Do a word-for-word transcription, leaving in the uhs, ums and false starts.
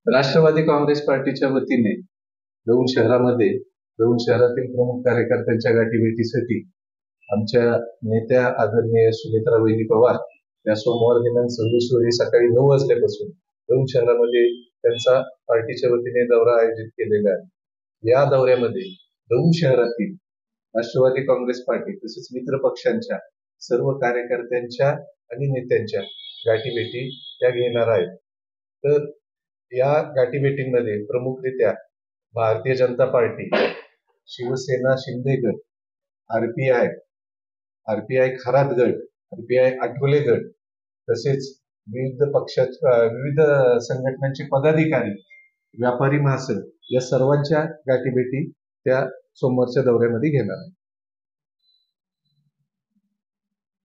राष्ट्रवादी काँग्रेस पार्टीच्या वतीने दौंड शहरामध्ये दौंड शहरातील प्रमुख कार्यकर्त्यांच्या गाठीभेटीसाठी आमच्या नेत्या आदरणीय सुमित्रा वहिनी पवार या सोमवार दिनांक सव्वीस रोजी सकाळी नऊ वाजल्यापासून दौंड शहरामध्ये त्यांचा पार्टीच्या वतीने दौरा आयोजित केलेला आहे। या दौऱ्यामध्ये दौंड शहरातील राष्ट्रवादी काँग्रेस पार्टी तसेच मित्र पक्षांच्या सर्व कार्यकर्त्यांच्या आणि नेत्यांच्या गाठीभेटी त्या घेणार आहेत। तर या गाठीभेटींमध्ये प्रमुखरित्या भारतीय जनता पार्टी, शिवसेना शिंदे गट, आरपीआय आरपीआय खरात गट, आरपीआय आठवले गट तसेच विविध पक्षाच्या विविध संघटनांचे पदाधिकारी, व्यापारी महासंघ या सर्वांच्या गाठीभेटी त्या सोमवारच्या दौऱ्यामध्ये घेणार आहेत।